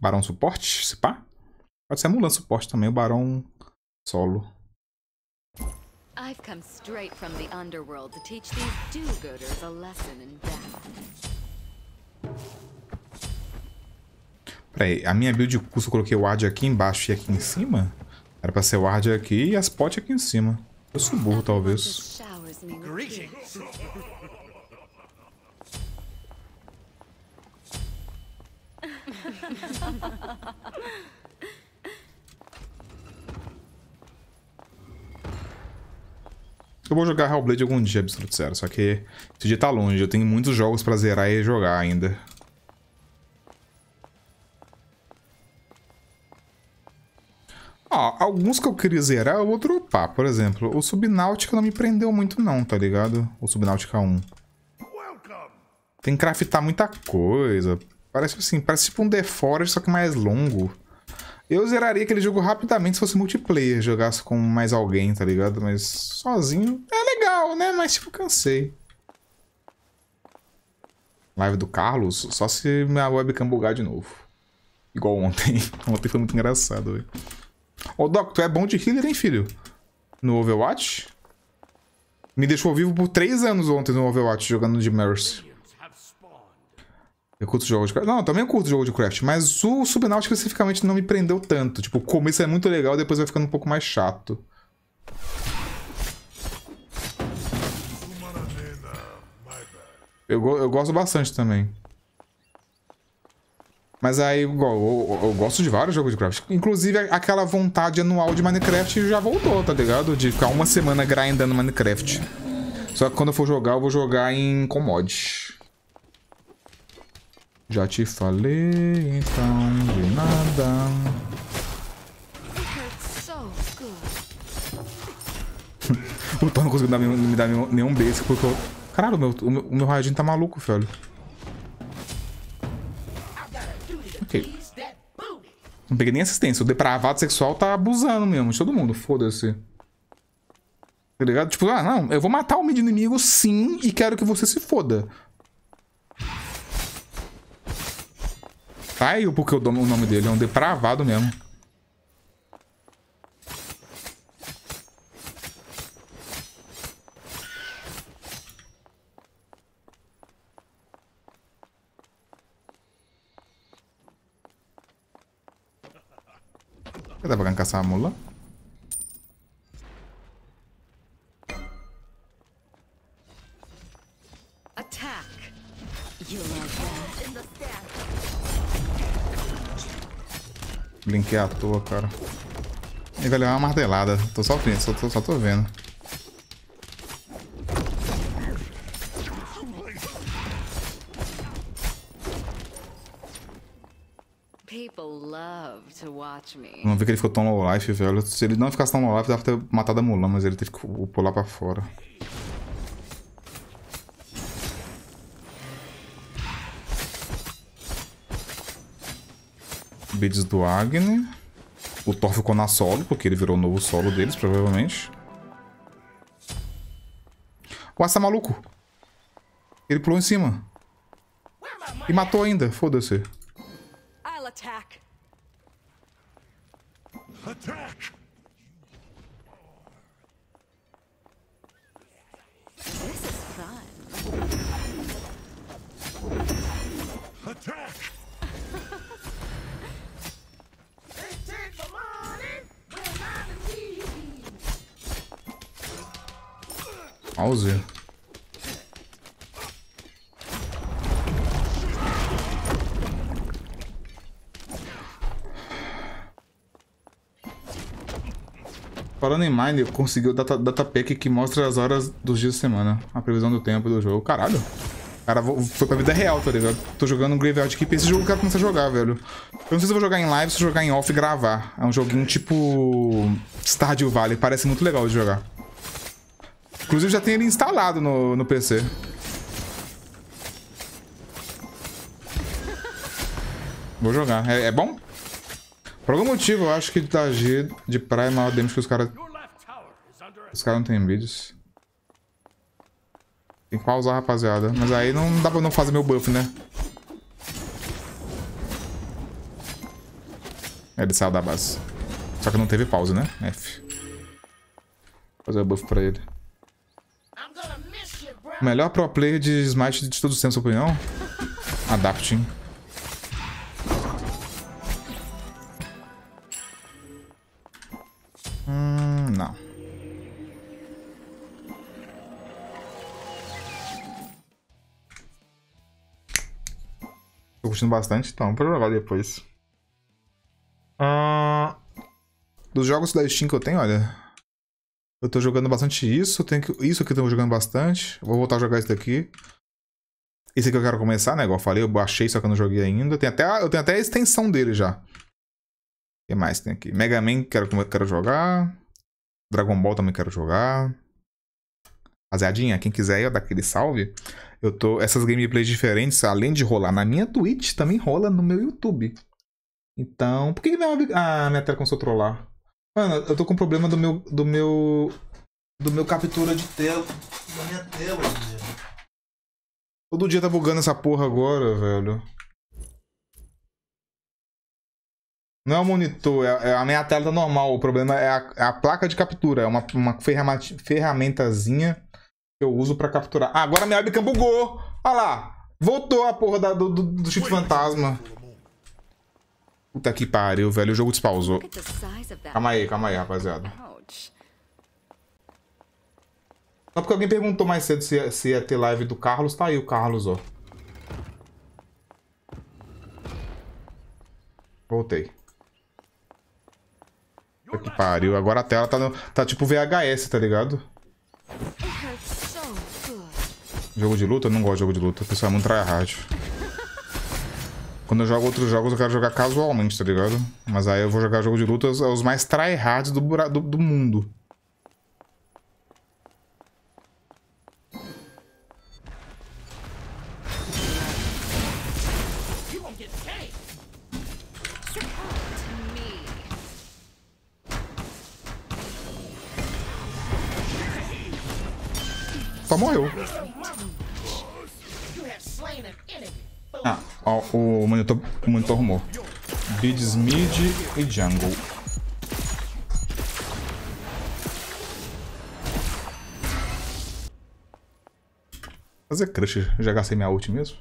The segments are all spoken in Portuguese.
Barão suporte, se pá? Pode ser Mulan suporte também, o Barão solo. I've come straight from the underworld to teach these do-gooders a lesson in death. Peraí, a minha build de curso eu coloquei o ward aqui embaixo e aqui em cima? Era pra ser o ward aqui e as potes aqui em cima. Eu sou burro, talvez. Eu vou jogar Hellblade algum dia, absoluto sério. Só que esse dia tá longe. Eu tenho muitos jogos pra zerar e jogar ainda. Ó, alguns que eu queria zerar eu vou dropar. Por exemplo, o Subnáutica não me prendeu muito não, tá ligado? O Subnáutica 1. Tem que craftar muita coisa. Parece assim, parece tipo um The Forest, só que mais longo. Eu zeraria aquele jogo rapidamente se fosse multiplayer, jogasse com mais alguém, tá ligado? Mas sozinho é legal, né? Mas tipo, cansei. Live do Carlos, só se minha webcam bugar de novo. Igual ontem. Ontem foi muito engraçado, velho. Ô, Doc, tu é bom de healer, hein, filho? No Overwatch? Me deixou vivo por 3 anos ontem no Overwatch, jogando de Mercy. Eu curto jogo de craft. Não, eu também curto jogo de craft, mas o Subnáutica especificamente não me prendeu tanto. Tipo, o começo é muito legal, depois vai ficando um pouco mais chato. Eu gosto bastante também. Mas aí, igual, eu gosto de vários jogos de craft. Inclusive, aquela vontade anual de Minecraft já voltou, tá ligado? De ficar uma semana grindando Minecraft. Só que quando eu for jogar, eu vou jogar em com mod. Já te falei, então, de nada. O Thor não conseguiu me dar nenhum basic, porque eu... Caralho, o meu Raijin tá maluco, velho. Ok. Não peguei nem assistência. O depravado sexual tá abusando mesmo de todo mundo. Foda-se. Tá ligado? Tipo, ah, não, eu vou matar o mid inimigo sim e quero que você se foda. Tá aí porque eu dou o nome dele. É um depravado mesmo. Dá pra caçar a mula? Blinkei à toa, cara. Ele vai levar uma martelada. Tô só vendo, só tô vendo. Vamos ver que ele ficou tão low life, velho. Se ele não ficasse tão low life, dava pra ter matado a Mulan, mas ele teve que pular pra fora. Beats do Agni. O Thor ficou na solo, porque ele virou o novo solo deles, provavelmente. O Asa maluco. Ele pulou em cima. E matou ainda, foda-se. Attack! This is fun. Attack! Pause. Falando em Mine, eu consegui o datapack que mostra as horas dos dias de semana. A previsão do tempo do jogo. Caralho. O cara foi pra vida real, tá ligado? Tô jogando um Graveyard Keep. Esse jogo eu quero começar a jogar, velho. Eu não sei se eu vou jogar em live, se eu jogar em off e gravar. É um joguinho tipo Stardew Valley. Parece muito legal de jogar. Inclusive já tem ele instalado no PC. Vou jogar. É bom? Por algum motivo, eu acho que da G de praia é maior damage que os caras... Os caras não tem vídeos. Tem que pausar, rapaziada. Mas aí não dá pra não fazer meu buff, né? Ele saiu da base. Só que não teve pause, né? F. Vou fazer o buff pra ele. O melhor pro player de Smite de todos os tempos, sua opinião? Adapting. Não. Tô curtindo bastante, então pra jogar depois. Dos jogos da Steam que eu tenho, olha. Eu tô jogando bastante isso. Isso aqui eu tô jogando bastante. Vou voltar a jogar isso daqui. Esse aqui eu quero começar, né? Igual eu falei, eu baixei, só que eu não joguei ainda. Eu tenho até a extensão dele já. O que mais tem aqui? Mega Man quero jogar. Dragon Ball também quero jogar. Rapaziadinha, quem quiser aí, ó, dar aquele salve. Essas gameplays diferentes, além de rolar na minha Twitch, também rola no meu YouTube. Então, por que a minha tela começou a trollar? Mano, eu tô com problema do meu captura de tela. Da minha tela, velho. Todo dia tá bugando essa porra agora, velho. Não é o monitor, a minha tela tá normal. O problema é a placa de captura. É uma ferramentazinha que eu uso pra capturar. Ah, agora minha webcam bugou! Olha lá! Voltou a porra do cheat fantasma. Puta que pariu, velho. O jogo despausou. Calma aí, rapaziada. Só porque alguém perguntou mais cedo se ia ter live do Carlos. Tá aí o Carlos, ó. Voltei. Puta que pariu. Agora a tela tá tipo VHS, tá ligado? Jogo de luta? Eu não gosto de jogo de luta. O pessoal é muito tryhard. Quando eu jogo outros jogos, eu quero jogar casualmente, tá ligado? Mas aí eu vou jogar jogo de luta os mais tryhards do mundo. Só morreu. Ah, ó, o monitor arrumou. Bids mid e jungle. Fazer crush, já gastei minha ult mesmo.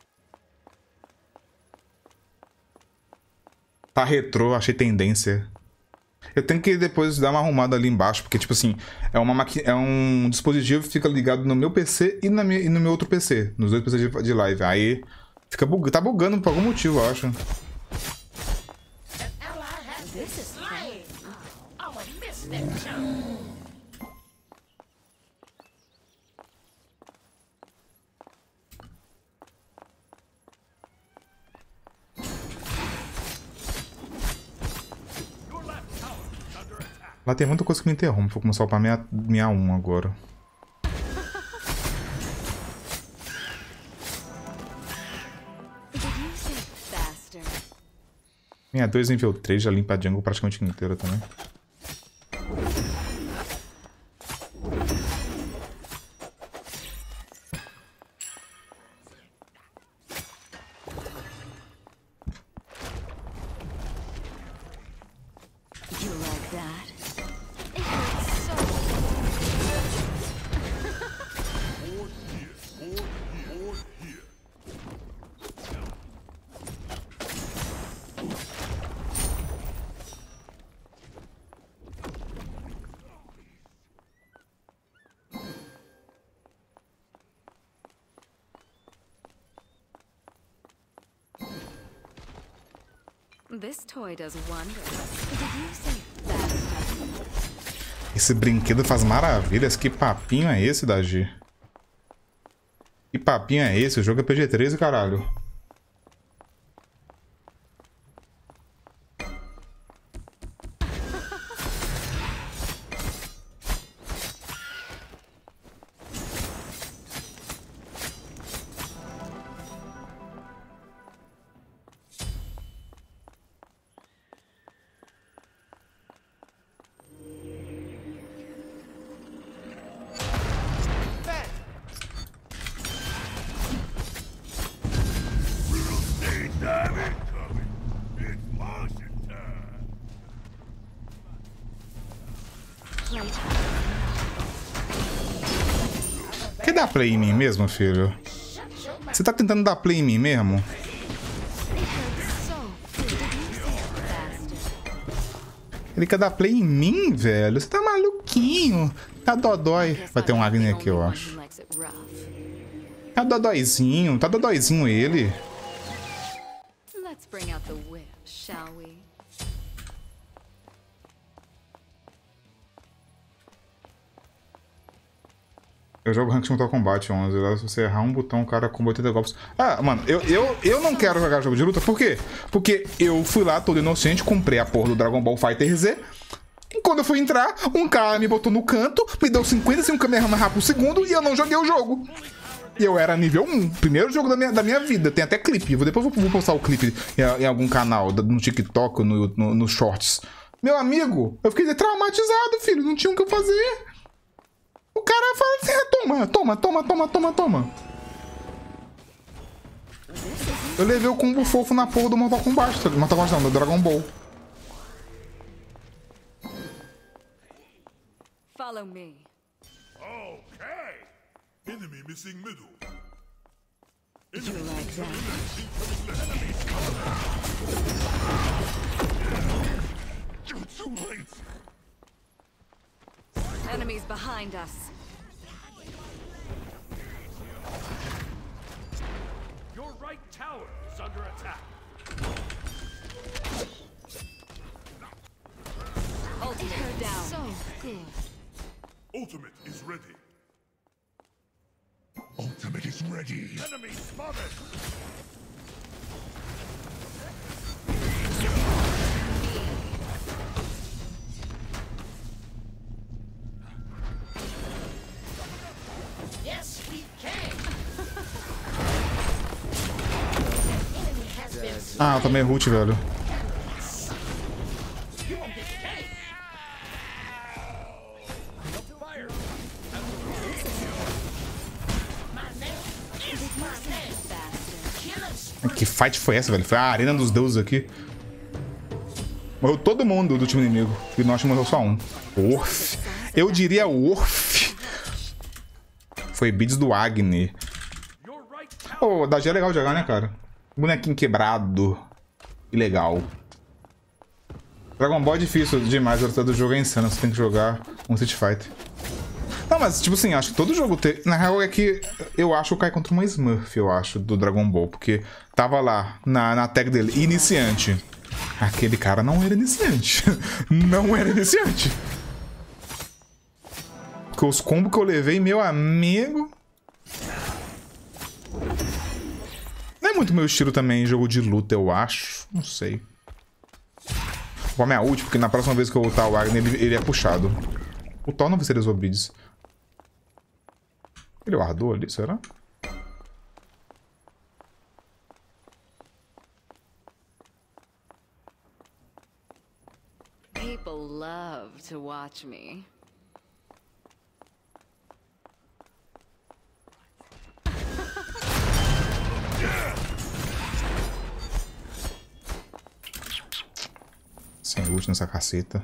Tá retrô, achei tendência. Eu tenho que depois dar uma arrumada ali embaixo, porque, tipo assim, é um dispositivo que fica ligado no meu PC e no meu outro PC, nos dois PCs de live. Aí tá bugando por algum motivo, eu acho. Lá tem muita coisa que me interrompe. Vou começar a upar minha 1 agora. Minha 2 nível 3 já limpa a jungle praticamente inteira também. Esse brinquedo faz maravilhas. Que papinho é esse, Daji? Que papinho é esse? O jogo é PG-13, caralho. dar play em mim mesmo, filho? Você tá tentando dar play em mim mesmo? Ele quer dar play em mim, velho? Você tá maluquinho. Tá dodói. Vai ter um Agni aqui, eu acho. Tá dodóizinho ele. Let's bring out the whip, shall we? Eu jogo Ranked Mortal Kombat 11. Lá, se você errar um botão, o cara com 80 golpes. Ah, mano, eu não quero jogar jogo de luta. Por quê? Porque eu fui lá, todo inocente, comprei a porra do Dragon Ball Fighter Z. E quando eu fui entrar, um cara me botou no canto, me deu 55 Kamehameha por segundo e eu não joguei o jogo. E eu era nível 1. Primeiro jogo da minha vida. Tem até clipe. Depois eu vou postar o clipe em algum canal, no TikTok, no Shorts. Meu amigo, eu fiquei traumatizado, filho. Não tinha o que eu fazer. O cara fala assim, toma. Eu levei o combo fofo na porra do Mortal Kombat. Mortal Kombat não, do Dragon Ball. Follow me. Okay. Enemy missing middle. You like that? You're too late. Enemies behind us. Your right tower is under attack. Ultimate down. So good. Ultimate is ready. Ultimate is ready. Enemy spotted. Yes, we can. Enemy has been Ah, eu tomei root, velho. Que fight foi essa, velho? Foi a arena dos deuses aqui. Morreu todo mundo do time inimigo. E nós morreu só um. Orf. Eu diria Orf. Foi beats do Agni. Pô, o Dagi é legal de jogar, né, cara? Bonequinho quebrado. Que legal. Dragon Ball é difícil demais. O todo jogo é insano. Você tem que jogar um Street Fighter. Não, mas tipo assim, acho que todo jogo tem... Na real é que eu acho que eu caí contra uma Smurf, eu acho, do Dragon Ball. Porque tava lá, na tag dele, iniciante. Aquele cara não era iniciante. Não era iniciante. Porque os combos que eu levei, meu amigo... Não é muito meu estilo também em jogo de luta, eu acho. Não sei. Vou minha ult, porque na próxima vez que eu lutar o Agni, ele é puxado. O Thor não vai ser Obides. Ele guardou ali, será? People love to watch me. Sem ult nessa caceta.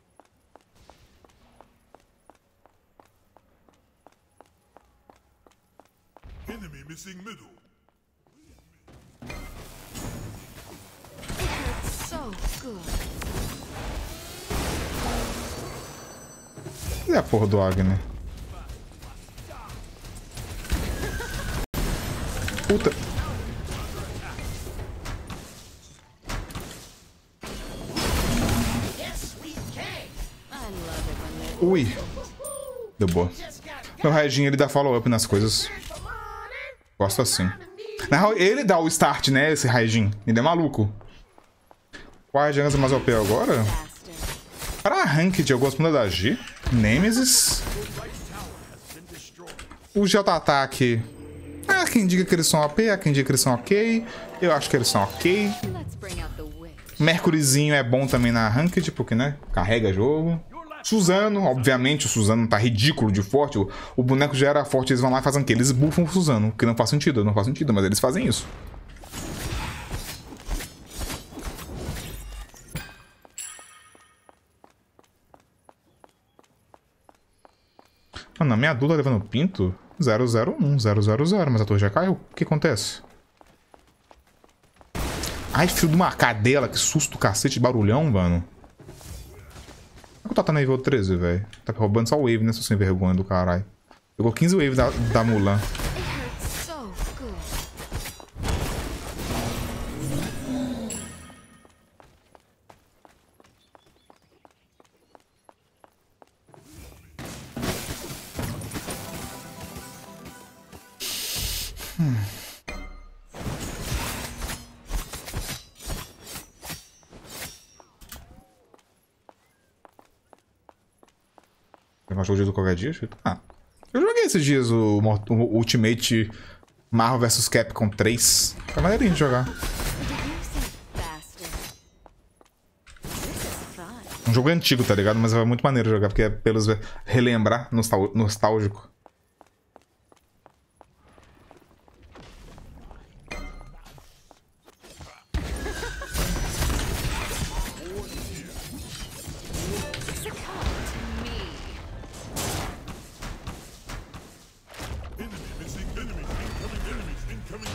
Enemy missing middle. So good. E a porra do Agni? Puta. Ui. Deu boa. Meu Raijin, ele dá follow-up nas coisas. Gosto assim. Na real, ele dá o start, né? Esse Raijin. Ele é maluco. Qual Raijin é mais OP agora? Para a Ranked, eu gosto muito da G. Nemesis. O J-Ataque. Há quem diga que eles são OP, há quem diga que eles são ok. Eu acho que eles são ok. Let's bring out the whip. Mercuryzinho é bom também na Ranked, porque, né? Carrega jogo. Suzano, obviamente, o Suzano tá ridículo de forte. O boneco já era forte, eles vão lá e fazem o quê? Eles buffam o Suzano, que não faz sentido, mas eles fazem isso. Mano, a minha dupla tá levando pinto 001, 000, mas a torre já caiu. O que acontece? Ai, filho de uma cadela, que susto do cacete, barulhão, mano. Como é que tá na nível 13, velho? Tá roubando só o wave, né, seu sem vergonha do caralho. Pegou 15 waves da Mulan. It hurts so good. Vai jogar o dia do qualquer dia? Ah, eu joguei esses dias o Ultimate Marvel vs Capcom 3. Tá maneirinho de jogar. Did you say faster? This is fun. Um jogo antigo, tá ligado? Mas é muito maneiro jogar, porque é pelos relembrar nostálgico. Succumb to me. Enemy missing. Enemies incoming.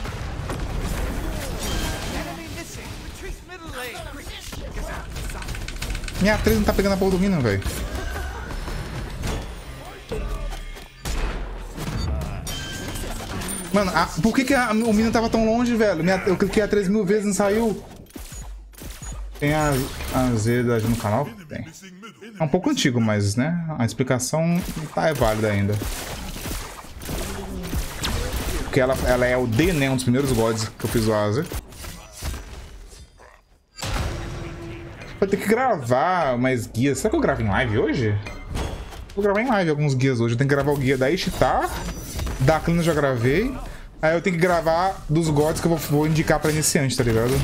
Enemy missing. Retreat middle lane. Minha 3 não tá pegando a porra do Minion, velho. Mano, por que o Minion tava tão longe, velho? Eu cliquei a 3 mil vezes e não saiu. Tem a Z da no canal? Tem. Missing middle. É um pouco antigo, mas, né? A explicação é válida ainda. Porque ela é o D, né? Um dos primeiros gods que eu fiz o Azer. Vou ter que gravar mais guias. Será que eu gravo em live hoje? Vou gravar em live alguns guias hoje. Eu tenho que gravar o guia da Ishtar. Da Clina eu já gravei. Aí eu tenho que gravar dos gods que eu vou indicar pra iniciante, tá ligado?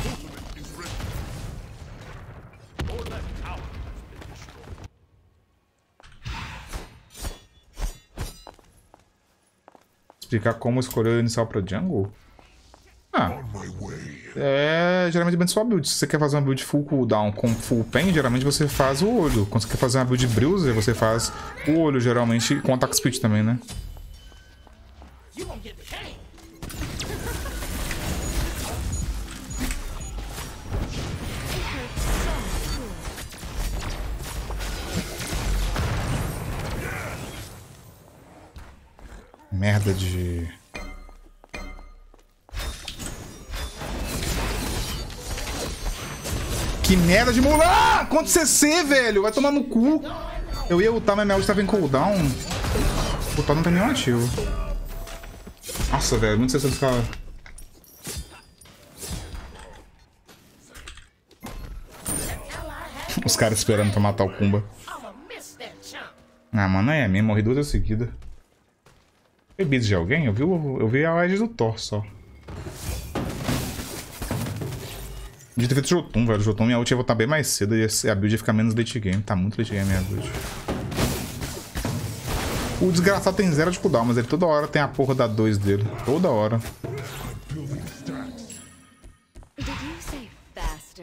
Explicar como escolher o inicial pra jungle? Ah, geralmente depende da sua build. Se você quer fazer uma build full cooldown com full pain, geralmente você faz o olho. Quando você quer fazer uma build bruiser, você faz o olho, geralmente, com attack speed também, né? You won't get paid. Merda de... Que merda de Mulan! Quanto CC, velho? Vai tomar no cu. Eu ia ultar, mas minha ult tava em cooldown. O tal não tem nenhum ativo. Nossa, velho. Muito CC desse cara. Os caras esperando pra matar o Kumba. I'ma miss that chump. Ah, mano, é mesmo. Morri 2 vezes seguida. Foi build de alguém? Eu vi a Edge do Thor só. Podia ter feito Jotun, velho. Jotun, minha ult ia voltar bem mais cedo e a build ia ficar menos late game. Tá muito late game minha build. O desgraçado tem 0 de cooldown, mas ele toda hora tem a porra da 2 dele. Toda hora. Did you say faster?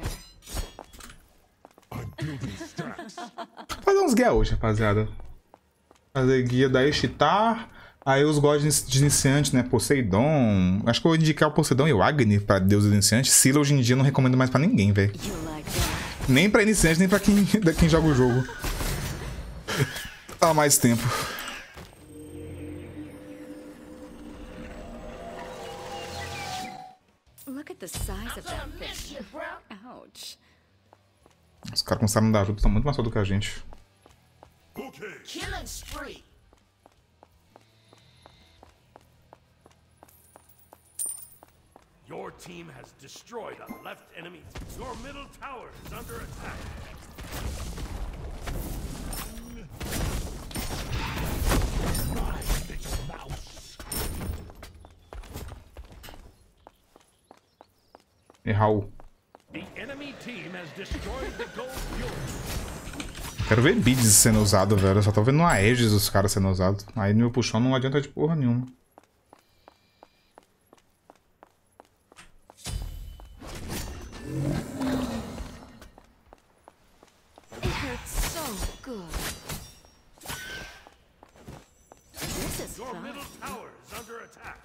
Fazer uns guia hoje, rapaziada. Fazer guia da Ishtar. Aí os gods de iniciante, né? Poseidon. Acho que eu vou indicar o Poseidon e o Agni pra deuses iniciantes. Scylla hoje em dia eu não recomendo mais pra ninguém, velho. You like that? Nem pra iniciante, nem pra quem joga o jogo. Há mais tempo. Look at the size of that Miss fish. you, bro. Os Ouch. caras começaram a dar ajuda, estão muito mais fortes do que a gente. Okay. Killing spree. Your team has destroyed a left enemy. Your middle tower is under attack. E Raul. The enemy team has destroyed the gold fury. Quero ver bids sendo usado, velho. Eu só tô vendo uma Aegis os caras sendo usados. Aí no meu puxão não adianta de porra nenhuma. It hurts so good. was Your fun. middle tower is under attack.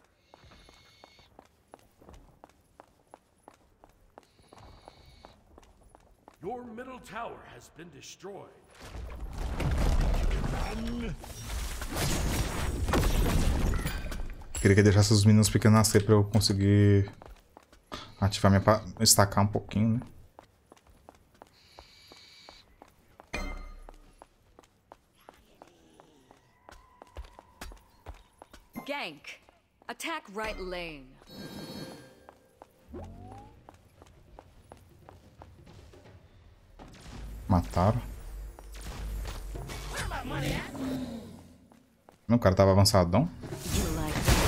Your middle tower has been destroyed. Queria que deixasse os meninos pequenos nascer pra eu conseguir ativar minha... estacar um pouquinho, né? Gank. Attack right lane. Mataram. O cara tava avançadão. You like that?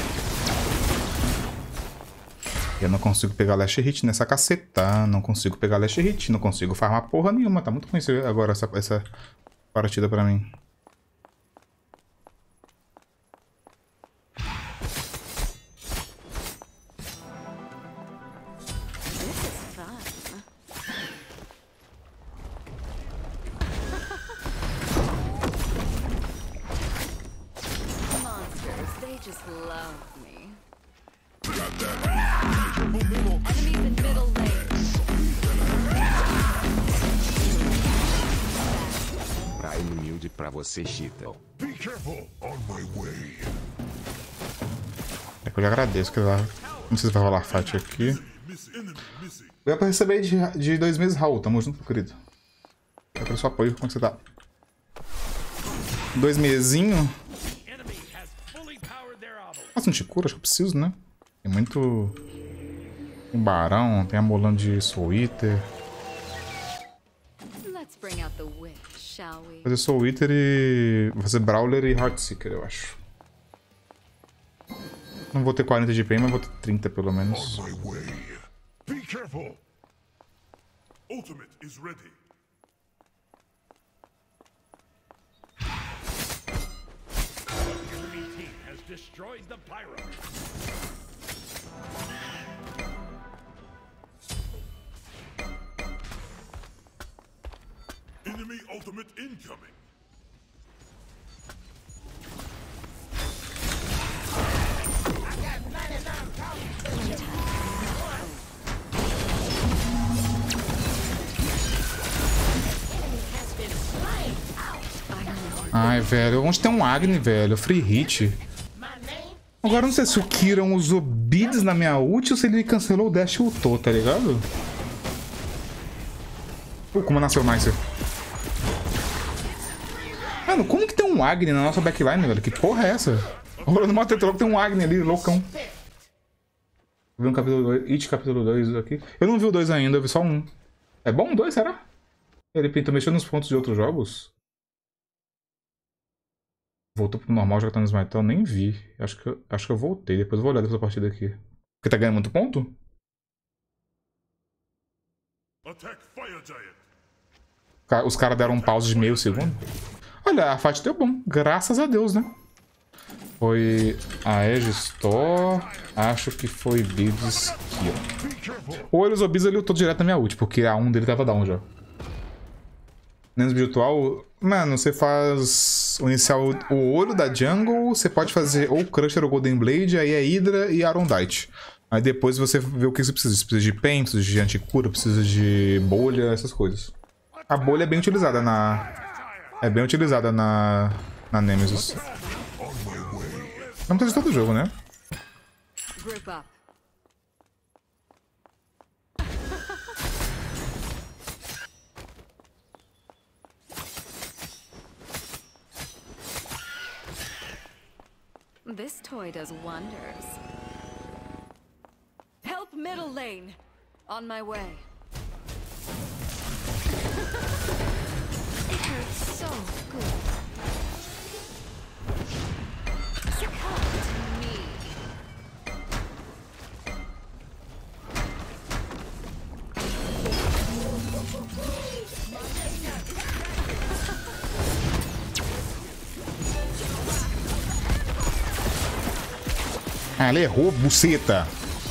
Eu não consigo pegar Last Hit nessa caceta. Não consigo pegar Last Hit. Não consigo farmar porra nenhuma. Tá muito ruim agora essa partida pra mim. This is fun. Monsters, they just love me. Enemies in middle lane. Prime humilde pra você, Cheetah. Be careful on my way. É que eu já agradeço que lá. Não sei se vai rolar fight aqui. Eu pra receber de 2 meses, Raul. Tamo junto, querido. Eu quero seu apoio. Como é que você tá? 2 mesinho? Enemy has fully powered their obelisk. Nossa, não te cura? Acho que eu preciso, né? Tem muito... Tem Barão, tem a Molan de Soul Eater. Let's bring out the witch, shall we? Vou fazer Soul Eater e... Vou fazer Brawler e Heartseeker, eu acho. Não vou ter 40 de PM, mas vou ter 30 pelo menos. My way. Be careful. Ultimate is ready. Enemy team has destroyed the pyro. Enemy ultimate incoming. Ai, velho. Onde tem um Agni, velho? Free hit. Agora eu não sei se o Kiran usou beads na minha ult ou se ele cancelou o dash e ultou, tá ligado? Pô, como nasceu o Nicer. Mano, como que tem um Agni na nossa backline, velho? Que porra é essa? Rolando uma tetrol que tem um Agni ali, loucão. Vi um capítulo 2, It capítulo 2 aqui. Eu não vi o 2 ainda, eu vi só um. É bom o 2, será? Ele pintou mexendo nos pontos de outros jogos? Voltou pro normal, já tá no Smite, eu nem vi. Acho que eu voltei, depois eu vou olhar depois da partida aqui. Porque tá ganhando muito ponto? Attack Fire Giant. Os caras deram um pause de meio segundo. Olha, a fight deu bom, graças a Deus, né? Foi a Aegis-Thor, acho que foi Beads Kill. Ou ele usou Beads, ele lutou direto na minha ult, porque a 1 dele tava down já. Menos virtual, mano, você faz o inicial, o olho da jungle, você pode fazer ou Crusher ou Golden Blade, aí é Hydra e Arondite. Aí depois você vê o que você precisa. Você precisa de pen, precisa de anticura, precisa de bolha, essas coisas. A bolha é bem utilizada na Nemesis. Não precisa de todo jogo, né? Group up. This toy does wonders. Help middle lane. On my way. It hurts so good. Come to me. Ah, ela errou, buceta.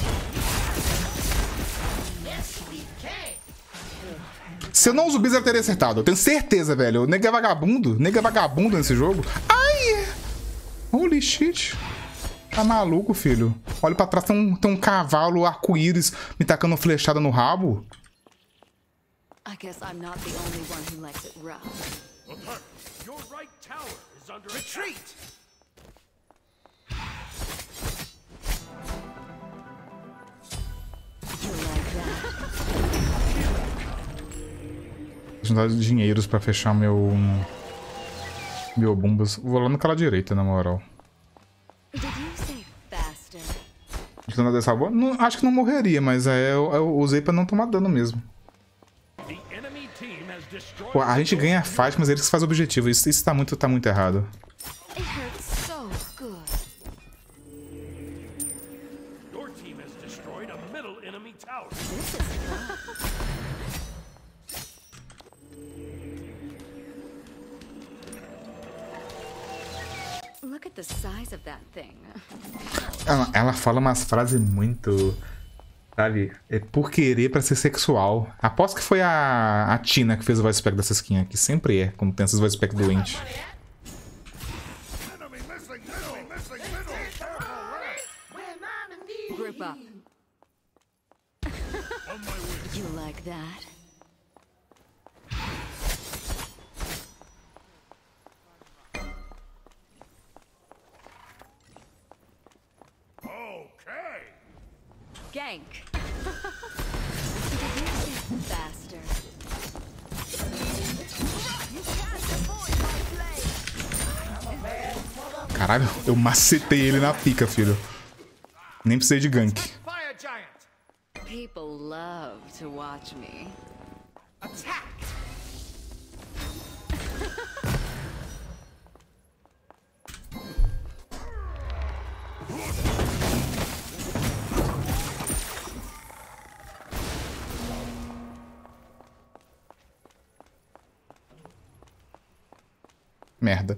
Se eu não uso o Beads, eu teria acertado. Eu tenho certeza, velho. O nega é vagabundo. Nega é vagabundo nesse jogo. Ai! Holy free cheat. Tá maluco, filho? Olha pra trás, tem um cavalo arco-íris me tacando flechada no rabo. I guess I'm not the only one who likes it rough. Attack! Your right tower is under Retreat! You like that? Juntar dinheiros pra fechar meu bombas. Vou lá naquela direita, na moral. Did you say faster? Acho dessa boa? Não, acho que não morreria, mas eu usei pra não tomar dano mesmo. The enemy team has destroyed. Pô, a gente ganha a fight, mas eles que fazem o objetivo. Isso tá muito errado. It hurts so good. Your team has destroyed a middle enemy tower. This is fun. Look at the size of that thing. Ela fala umas frases muito... Sabe? É por querer pra ser sexual. Aposto que foi a Tina que fez o voice pack dessa skin aqui. Sempre é, quando tem esses voice pack doentes. Enemy missing middle. When I'm in need. Group up. On my way. You like that? Okay. Gank. Faster. Caralho, eu macetei ele na pica, filho. Nem precisei de gank. Fire giant! People love to watch me. Attack! Merda.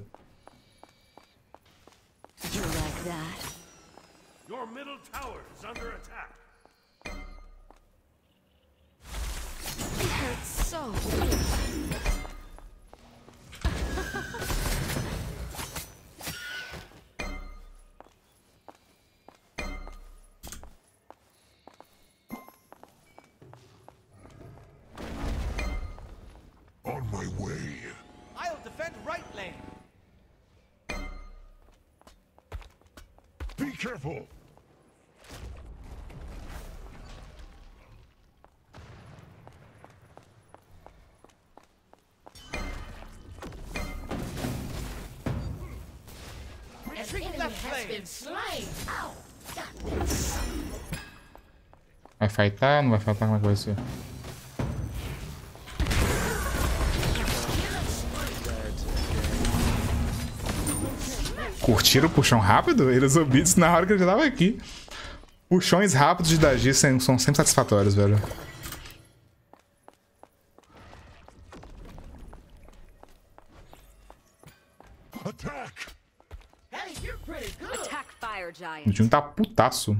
You like that? Your middle tower is under attack. It hurts so good. On my way. I'll defend right lane. Be careful. An Retreat enemy left has lane. been slain. Ow! Got this. Vai fightar? Não vai fightar? Como é que vai ser? Curtiram o puxão rápido? Eles ouviram isso na hora que eu já tava aqui. Puxões rápidos de Dagi são sempre satisfatórios, velho. Attack. Hey, you're pretty good. Attack Fire O Giant. time tá putaço.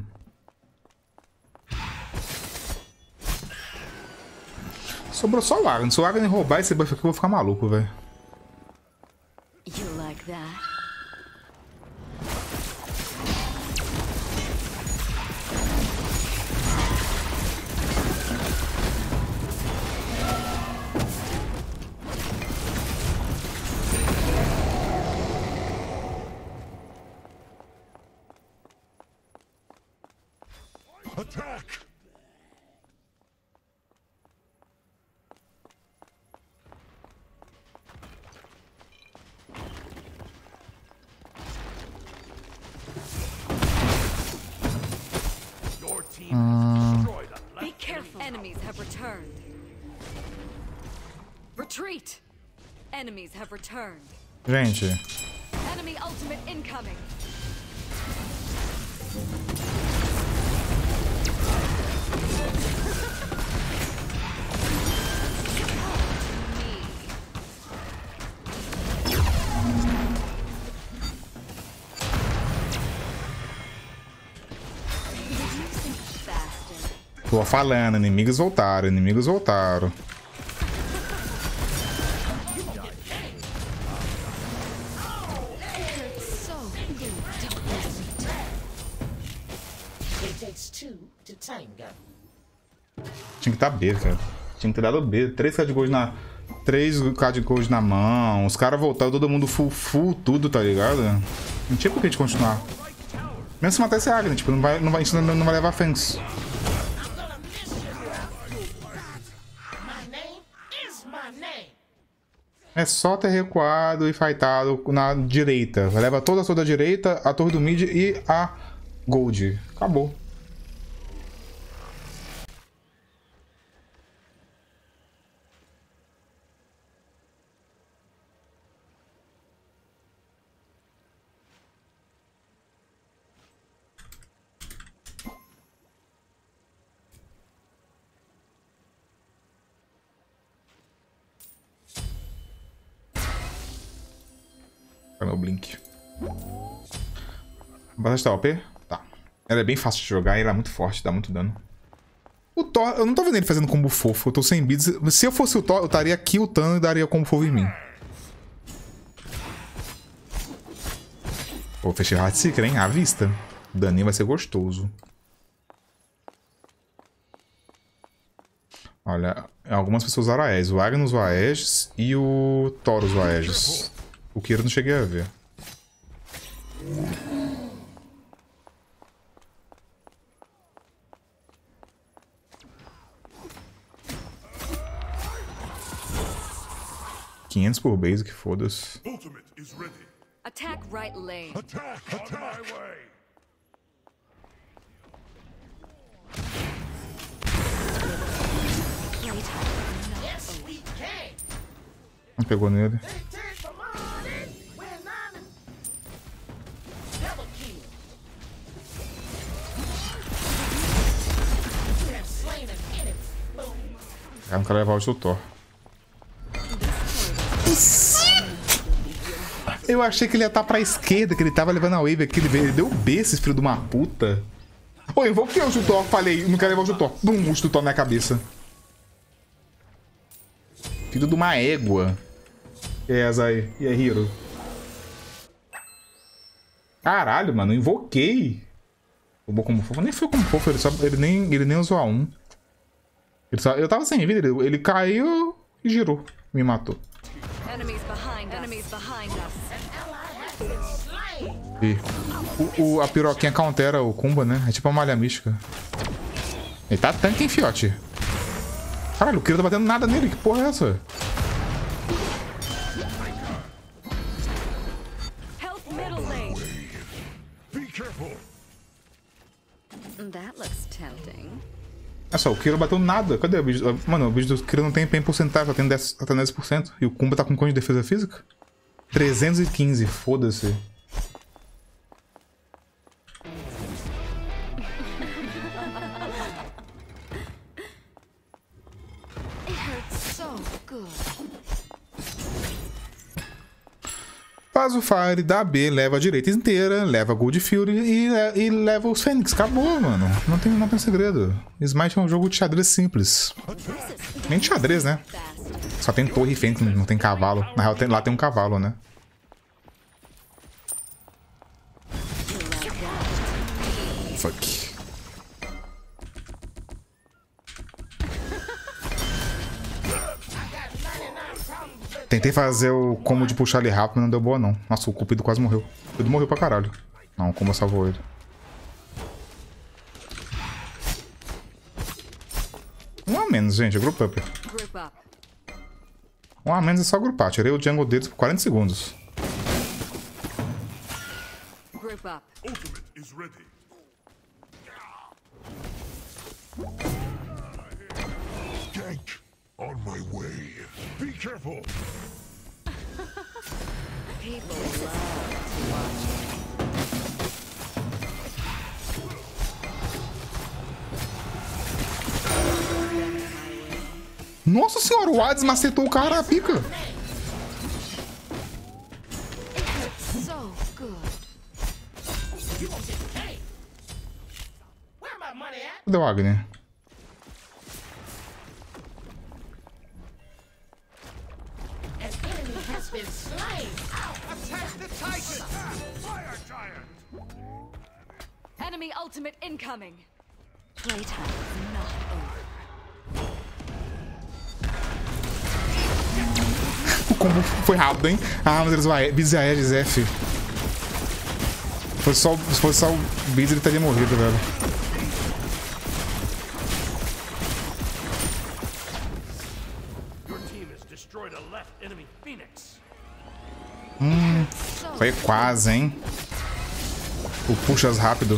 Sobrou só o Agnes. Se o Agnes roubar esse buff aqui, eu vou ficar maluco, velho. You like that? Attack. Your team has destroyed a left Be careful. Enemies have returned. Retreat. Enemies have returned. Gente, Enemy ultimate incoming. Faster. tô falando, inimigos voltaram, inimigos voltaram. So good. takes two to tango. Tinha que estar B, cara. Tinha que ter dado B. 3k de gols na... 3k de gols na mão. Os caras voltaram, todo mundo full, tudo, tá ligado? Não tinha por que a gente continuar. Mesmo se matar esse Agni, tipo, a gente não vai levar fence. É só ter recuado e fightado na direita. Leva toda a sua da direita, a torre do mid e a gold. Acabou. Meu blink. A Batalha tá OP? Tá. Ela é bem fácil de jogar e ela é muito forte, dá muito dano. O Thor, eu não tô vendo ele fazendo combo fofo, eu tô sem beats. Se eu fosse o Thor, eu estaria aqui ultando e daria combo fofo em mim. Pô, fechei Heartseeker, hein? À vista. O daninho vai ser gostoso. Olha, algumas pessoas usaram Aegis. O Agni usou Aegis e o Thor usou Aegis. O Kira eu não cheguei a ver. $500 por basic, foda-se. Ultimate is ready. Attack right lane. Attack! On my way. Yes, we can. Não pegou nele. They take the money. We're not in double kill. We have slain an enemy. Boom. Cara, não quero levar o Thor. Eu achei que ele ia estar pra esquerda, que ele tava levando a wave aqui. Ele deu B, esse filho de uma puta. Pô, eu vou que o Thor, falei, não quero levar o Thor. Bum, o Thor na minha cabeça. Filho de uma égua. E aí, Azai? E aí, Hiro? Caralho, mano, eu invoquei. Roubou como fofo. Nem foi como fofo, ele nem usou A1. Eu tava sem vida, ele caiu e girou. Me matou. Enemies behind us. E a piroquinha countera o Kumba, né? É tipo uma malha mística. Ele tá tanque, hein, fiote? Caralho, o Kira tá batendo nada nele. Que porra é essa? Help middle lane. Be careful. That looks tempting. É só, o Kira bateu nada. Cadê o vídeo? Mano, o vídeo do Kira não tem em porcentagem, só tem 10%. E o Kumba tá com quanto de defesa física? 315, foda-se. Faz o Fire, dá B, leva a direita inteira, leva a Gold Fury e leva os Fênix. Acabou, mano. Não tem segredo. Smite é um jogo de xadrez simples. Nem de xadrez, né? Só tem torre e Fênix, não tem cavalo. Na real, lá tem um cavalo, né? Fuck. Tentei fazer o combo de puxar ele rápido, mas não deu boa, não. Nossa, o Cupido quase morreu. O Cupido morreu pra caralho. Não, o combo salvou ele. Um a menos, gente. Group up. Um a menos é só grupar. Tirei o jungle deles por 40 segundos. Group up. Ultimate is ready. Gank. On my way. Be careful. People love to watch. Nossa senhora, o Hades macetou o cara, a pica. So good. Where my money at? Cadê o Agni? An enemy has been slain. Attack the Titan. Fire giant. Enemy ultimate incoming. Playtime is not over. O combo foi rápido, hein? Ah, mas eles Beats e Aegis F. Se fosse só o Beats, ele teria morrido, velho. Your team has destroyed a left enemy Phoenix. Foi quase, hein? O puxas rápido.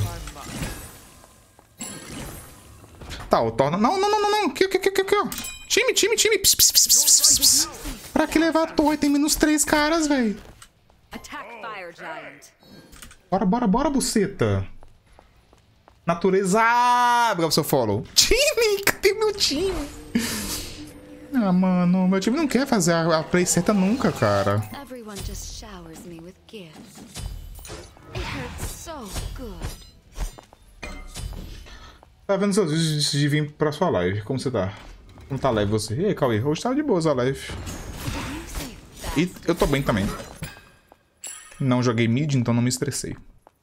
Tá, o torna. Não. Aqui, ó. Time. Pss, pss, pss, pss, pss, pss. Pra que levar a torre? Tem menos 3 caras, velho. Attack Fire Giant. Bora, buceta. Natureza. Obrigado pelo seu follow. Time, cadê meu time? Ah, mano, meu time não quer fazer a play certa nunca, cara. Everyone just showers me with gifts. It hurts so good. Tá vendo seus vídeos de vir pra sua live? Como você tá? Como tá a live você? E aí, Cauê? Hoje tá de boas a live. E eu tô bem também. Não joguei mid, então não me estressei.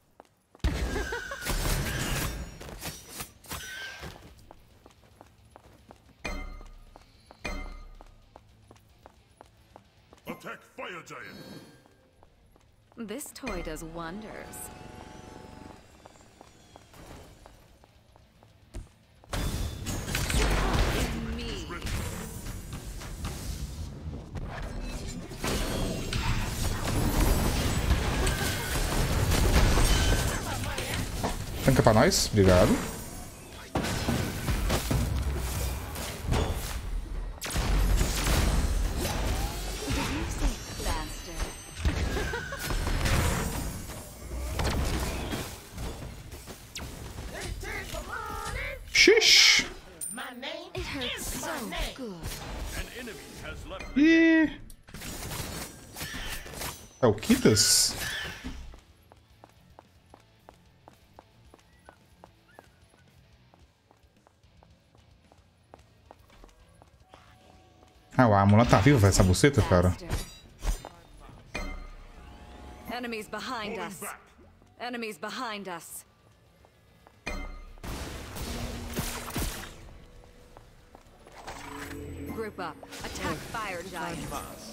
Attack Fire Giant. This toy does wonders. Me. Tanca pra nós, obrigado. Xiii. It hurts so good. An enemy has left. E... É o Kitas? Ah, a Amula tá viva, essa buceta, cara. Enemies behind us. Enemies behind us. Group up. Attack Fire Giant.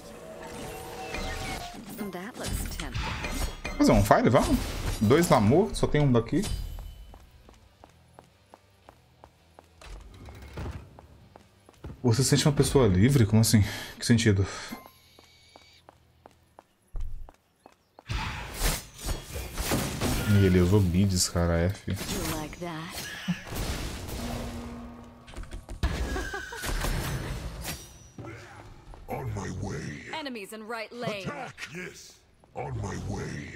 That looks tempting. Fazer um fire, vamos? 2 Lamor, só tem um daqui. Você se sente uma pessoa livre? Como assim? Que sentido? E ele usou bids, cara, F. You like that? On my way. Enemies in right lane. Attack. Yes. On my way.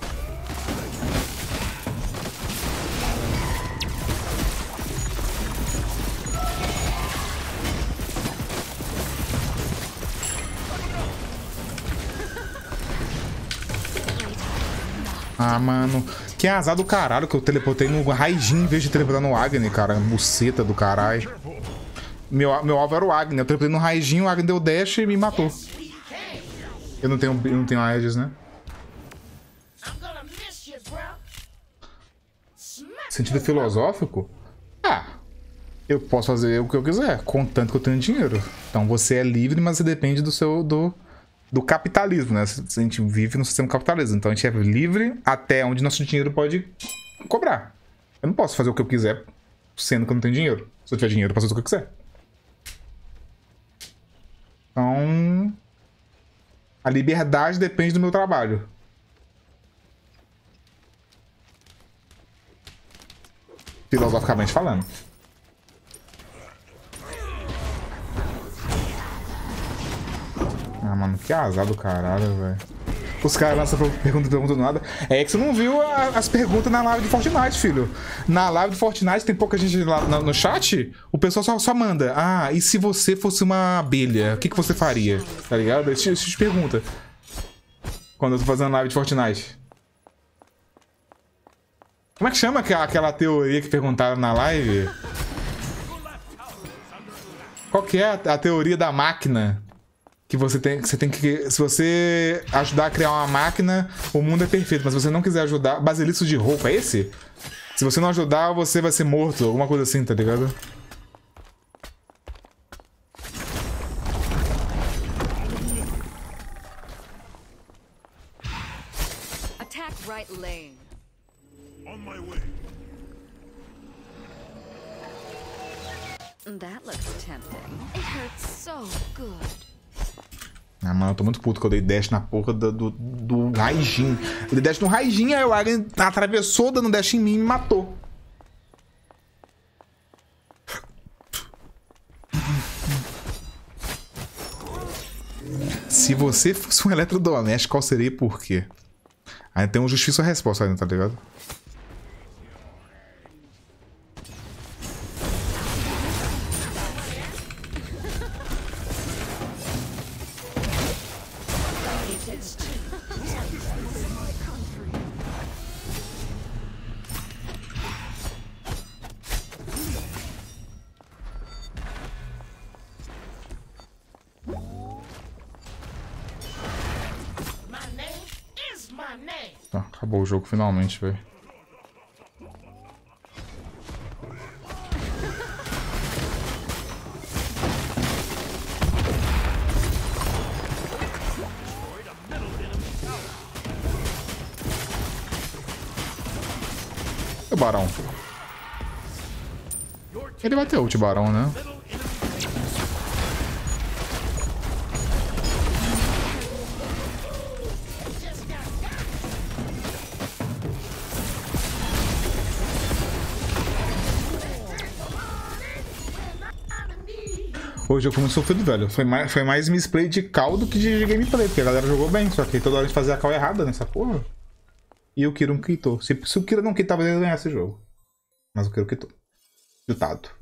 Ah, mano. Que azar do caralho que eu teleportei no Raijin em vez de teleportar no Agni, cara. Buceta do caralho. Meu alvo era o Agni. Eu teleportei no Raijin, o Agni deu dash e me matou. Eu não tenho Aegis, né? I'm gonna miss you, bro. Sentido filosófico? Ah, eu posso fazer o que eu quiser, contanto que eu tenho dinheiro. Então você é livre, mas você depende do capitalismo, né? A gente vive no sistema capitalista, então a gente é livre até onde nosso dinheiro pode cobrar. Eu não posso fazer o que eu quiser, sendo que eu não tenho dinheiro. Se eu tiver dinheiro, eu posso fazer o que eu quiser. Então, a liberdade depende do meu trabalho. Filosoficamente falando. Ah, mano, que azar do caralho, velho. Os caras lançam pergunta do nada. É que você não viu as perguntas na live de Fortnite, filho. Na live de Fortnite tem pouca gente lá no chat. O pessoal só manda. Ah, e se você fosse uma abelha, o que você faria? Tá ligado? Esse tipo de pergunta. Quando eu tô fazendo live de Fortnite. Como é que chama aquela teoria que perguntaram na live? Qual que é a teoria da máquina? Que você tem que... Se você ajudar a criar uma máquina, o mundo é perfeito. Mas se você não quiser ajudar... Basilisco de roupa, é esse? Se você não ajudar, você vai ser morto. Alguma coisa assim, tá ligado? Attack right lane. On my way. That looks tempting. It hurts so good. Ah, mano, eu tô muito puto que eu dei dash na porra do Raijin. Eu dei dash no Raijin, aí o Aryan atravessou dando dash em mim e me matou. Se você fosse um eletrodoméstico, qual seria e por quê? Aí tem um justiça ou resposta ainda, tá ligado? Tá, acabou o jogo finalmente, velho. O Barão. Ele vai ter ult, Barão, né? Hoje eu fui muito sofrido, velho. Foi mais misplay de call do que de gameplay, porque a galera jogou bem, só que toda hora a gente fazia a call errada nessa porra. E o Kiro quitou. Se o Kiro não quitava, ele ia ganhar esse jogo. Mas o Kiro quitou. Jutado.